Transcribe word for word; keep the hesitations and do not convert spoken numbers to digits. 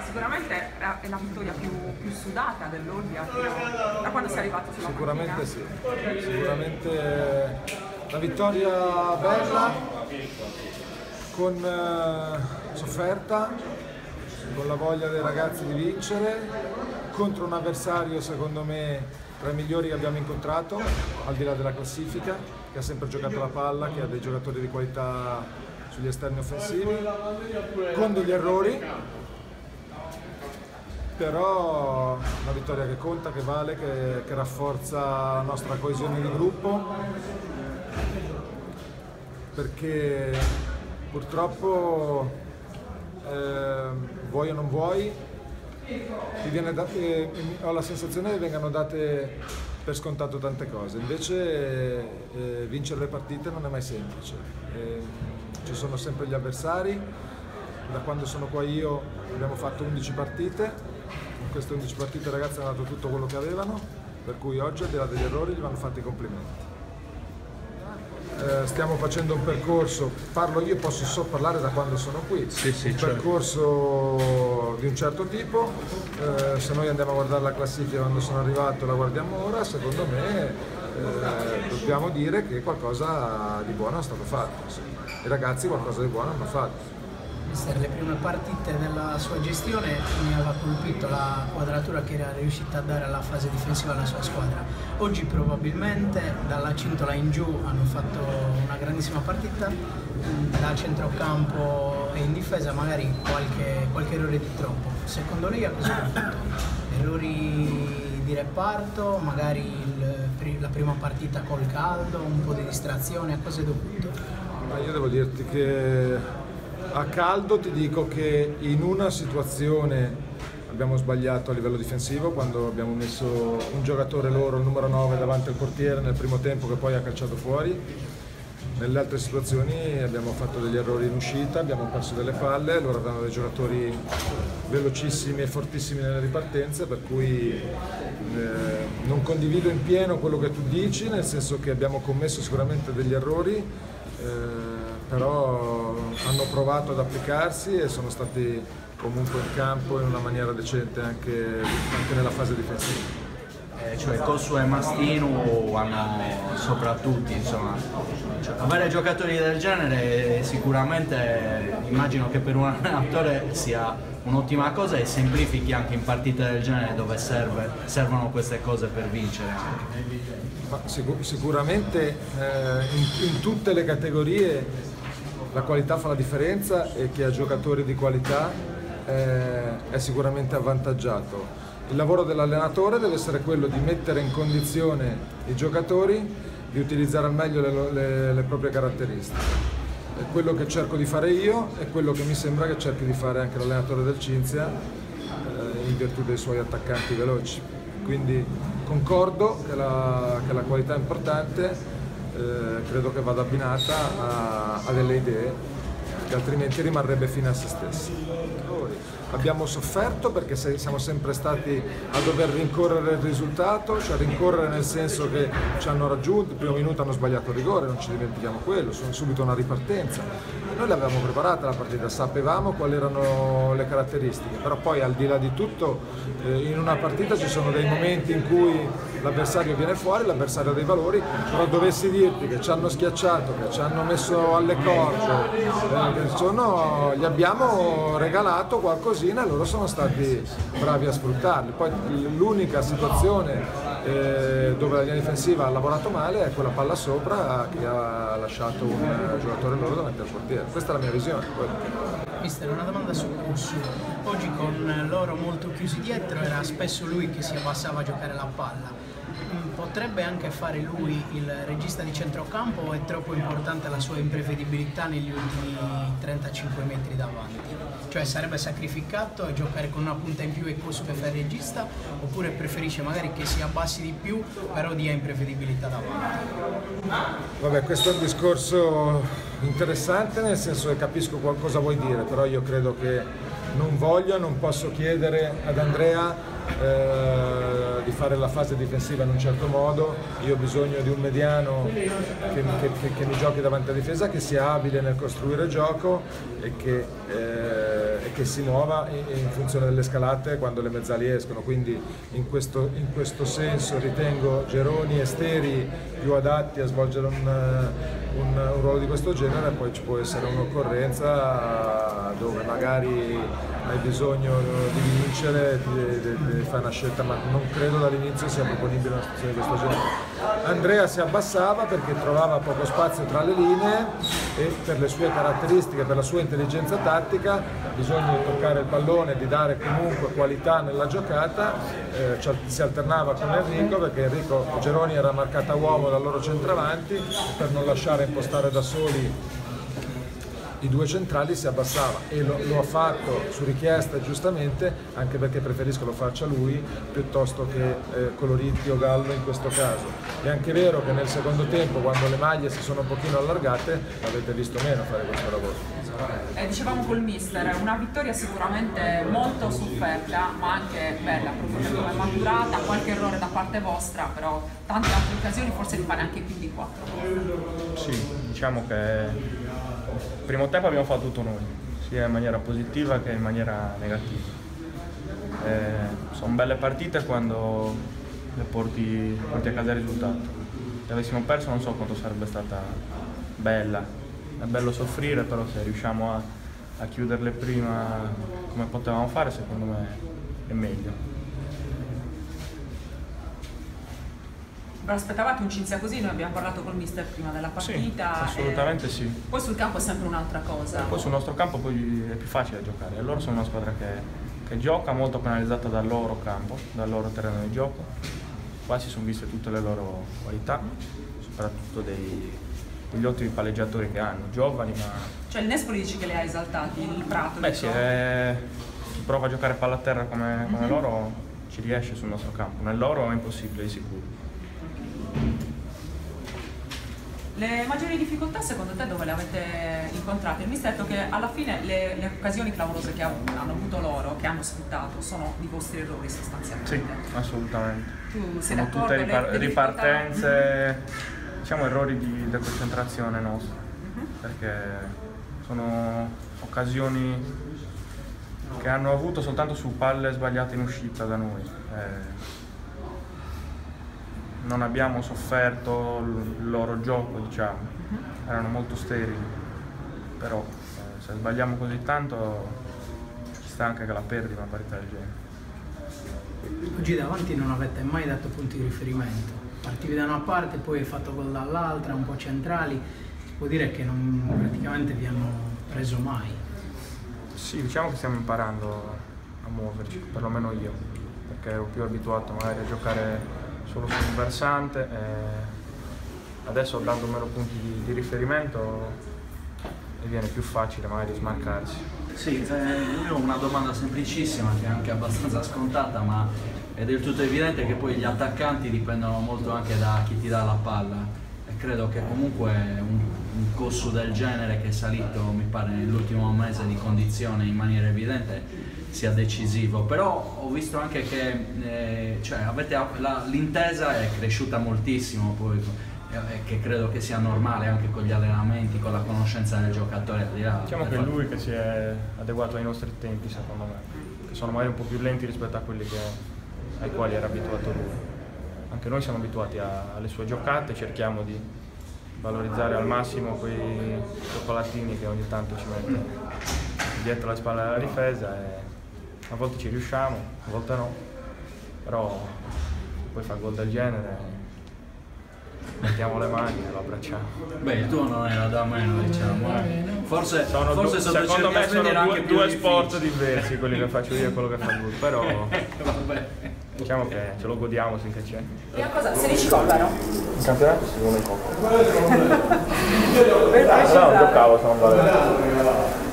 sicuramente è la vittoria più, più sudata dell'Olbia da quando sei arrivato sulla Sicuramente panchina. sì, sicuramente una vittoria bella, con eh, sofferta, con la voglia dei ragazzi di vincere, contro un avversario secondo me tra i migliori che abbiamo incontrato, al di là della classifica, che ha sempre giocato la palla, che ha dei giocatori di qualità sugli esterni offensivi, con degli errori, però una vittoria che conta, che vale, che, che rafforza la nostra coesione di gruppo, perché purtroppo eh, vuoi o non vuoi, ti viene da, eh, ho la sensazione che vengano date per scontato tante cose, invece eh, vincere le partite non è mai semplice. Eh, ci sono sempre gli avversari, da quando sono qua io abbiamo fatto undici partite, in queste undici partite i ragazzi hanno dato tutto quello che avevano, per cui oggi al di là degli errori gli vanno fatti i complimenti. Eh, stiamo facendo un percorso, parlo io, posso solo parlare da quando sono qui, sì, sì, un certo. percorso di un certo tipo, eh, se noi andiamo a guardare la classifica quando sono arrivato e la guardiamo ora, secondo me eh, dobbiamo dire che qualcosa di buono è stato fatto, sì. I ragazzi qualcosa di buono hanno fatto. Mister, le prime partite della sua gestione mi aveva colpito la quadratura che era riuscita a dare alla fase difensiva alla sua squadra. Oggi probabilmente dalla cintola in giù hanno fatto una grandissima partita, da centrocampo e in difesa magari qualche, qualche errore di troppo. Secondo lei a cosa è dovuto? Errori di reparto, magari il, la prima partita col caldo, un po' di distrazione, a cosa è dovuto? Ma io devo dirti che a caldo ti dico che in una situazione abbiamo sbagliato a livello difensivo quando abbiamo messo un giocatore loro, il numero nove, davanti al portiere nel primo tempo che poi ha calciato fuori. Nelle altre situazioni abbiamo fatto degli errori in uscita, abbiamo perso delle palle, loro avevano dei giocatori velocissimi e fortissimi nelle ripartenze, per cui eh, non condivido in pieno quello che tu dici, nel senso che abbiamo commesso sicuramente degli errori, eh, però hanno provato ad applicarsi e sono stati comunque in campo in una maniera decente anche, anche nella fase difensiva. Eh, cioè Cosu e Mastinu hanno soprattutto, insomma, cioè, avere giocatori del genere sicuramente immagino che per un allenatore sia un'ottima cosa e semplifichi anche in partite del genere dove serve, servono queste cose per vincere anche. Ma sicur- sicuramente eh, in, in tutte le categorie la qualità fa la differenza e chi ha giocatori di qualità eh, è sicuramente avvantaggiato. Il lavoro dell'allenatore deve essere quello di mettere in condizione i giocatori di utilizzare al meglio le, le, le proprie caratteristiche. È quello che cerco di fare io e quello che mi sembra che cerchi di fare anche l'allenatore del Cinzia eh, in virtù dei suoi attaccanti veloci. Quindi concordo che la, che la qualità è importante. Eh, credo che vada abbinata a, a delle idee, che altrimenti rimarrebbe fine a se stessi. Abbiamo sofferto perché se, siamo sempre stati a dover rincorrere il risultato, cioè rincorrere nel senso che ci hanno raggiunto, il primo minuto hanno sbagliato il rigore, non ci dimentichiamo quello, sono subito una ripartenza. Noi l'avevamo preparata la partita, sapevamo quali erano le caratteristiche, però poi al di là di tutto eh, in una partita ci sono dei momenti in cui l'avversario viene fuori, l'avversario ha dei valori, però dovessi dirti che ci hanno schiacciato, che ci hanno messo alle corde, eh, sono, gli abbiamo regalato qualcosina e loro sono stati bravi a sfruttarli. Poi l'unica situazione eh, dove la linea difensiva ha lavorato male è quella palla sopra che ha lasciato un giocatore loro davanti al portiere. Questa è la mia visione. Mister, una domanda su Cosu. Oggi con loro molto chiusi dietro era spesso lui che si abbassava a giocare la palla. Potrebbe anche fare lui il regista di centrocampo o è troppo importante la sua imprevedibilità negli ultimi trentacinque metri davanti? Cioè sarebbe sacrificato e giocare con una punta in più e Cosu che fa il regista, oppure preferisce magari che si abbassi di più però dia imprevedibilità davanti? Vabbè, questo è un discorso interessante, nel senso che capisco cosa vuoi dire, però io credo che non voglio, non posso chiedere ad Andrea eh, di fare la fase difensiva in un certo modo. Io ho bisogno di un mediano che, che, che, che mi giochi davanti alla difesa, che sia abile nel costruire gioco e che, eh, e che si muova in, in funzione delle scalate quando le mezzali escono. Quindi in questo, in questo senso ritengo Geroni e Steri più adatti a svolgere un, un, un ruolo di questo genere. Poi ci può essere un'occorrenza dove magari hai bisogno di vincere, ti, ti, ti fai una scelta, ma non credo dall'inizio sia proponibile una situazione di questo genere. Andrea si abbassava perché trovava poco spazio tra le linee e per le sue caratteristiche, per la sua intelligenza tattica, ha bisogno di toccare il pallone, di dare comunque qualità nella giocata. Eh, si alternava con Enrico perché Enrico Geroni era marcata uomo dal loro centravanti, per non lasciare impostare da soli i due centrali si abbassava, e lo, lo ha fatto su richiesta giustamente, anche perché preferisco lo faccia lui piuttosto che eh, Coloritti o Gallo in questo caso. È anche vero che nel secondo tempo, quando le maglie si sono un pochino allargate, avete visto meno fare questo lavoro. Eh, dicevamo col mister, una vittoria sicuramente molto sofferta, ma anche bella, proprio per come è maturata, qualche errore da parte vostra, però tante altre occasioni forse di fare anche più di quattro. Sì, diciamo che il primo tempo abbiamo fatto tutto noi, sia in maniera positiva che in maniera negativa. Eh, sono belle partite quando le porti, porti a casa il risultato. Se avessimo perso non so quanto sarebbe stata bella. È bello soffrire, però se riusciamo a, a chiuderle prima come potevamo fare, secondo me è meglio. Ve l'aspettavate un Cinzia così? Noi abbiamo parlato col mister prima della partita. Sì, assolutamente e... sì. Poi sul campo è sempre un'altra cosa. Poi sul nostro campo poi è più facile giocare. Loro sono una squadra che, che gioca, molto penalizzata dal loro campo, dal loro terreno di gioco. Qua si sono viste tutte le loro qualità, soprattutto dei, degli ottimi palleggiatori che hanno, giovani ma... Cioè il Nespoli dici che li ha esaltati, il Prato? Beh sì, è... chi prova a giocare palla a terra come, come mm-hmm. loro ci riesce sul nostro campo, nel loro è impossibile di sicuro. Le maggiori difficoltà secondo te dove le avete incontrate? Il mister ha detto che alla fine le, le occasioni clamorose che hanno avuto loro, che hanno sfruttato, sono di vostri errori sostanzialmente. Sì, assolutamente. Tu sei sono tutte ripar le, le ripartenze, diciamo errori di deconcentrazione nostra, uh-huh. perché sono occasioni che hanno avuto soltanto su palle sbagliate in uscita da noi. Eh, non abbiamo sofferto il loro gioco, diciamo, uh-huh. erano molto sterili, però eh, se sbagliamo così tanto ci sta anche che la perdi una partita del genere. Oggi davanti non avete mai dato punti di riferimento, partivi da una parte poi hai fatto gol dall'altra, un po' centrali, si può dire che non, praticamente vi hanno preso mai. Sì, diciamo che stiamo imparando a muoverci, perlomeno io, perché ero più abituato magari a giocare solo su un versante e adesso dando meno punti di, di riferimento diviene più facile magari smarcarsi. Sì, eh, io ho una domanda semplicissima che è anche abbastanza scontata, ma è del tutto evidente che poi gli attaccanti dipendono molto anche da chi ti dà la palla e credo che comunque un, un costo del genere che è salito mi pare nell'ultimo mese di condizione in maniera evidente sia decisivo, però ho visto anche che eh, cioè, l'intesa è cresciuta moltissimo poi, eh, che credo che sia normale anche con gli allenamenti, con la conoscenza del giocatore. Diciamo che è lui che si è adeguato ai nostri tempi secondo me, che sono magari un po' più lenti rispetto a quelli che, ai quali era abituato lui. Anche noi siamo abituati a, alle sue giocate, cerchiamo di valorizzare al massimo quei cioccolatini che ogni tanto ci mette dietro la spalla della difesa e a volte ci riusciamo, a volte no, però poi fa gol del genere, mettiamo le mani e lo abbracciamo. Beh, il tuo non era da meno, diciamo. Forse, sono forse due, secondo me sono due, due sport diversi, quelli che faccio io e quello che fa lui, però diciamo che ce lo godiamo finché c'è. E a cosa? sedici gol, vero? In campionato si vuole in coppa. No, non giocavo, sono valente.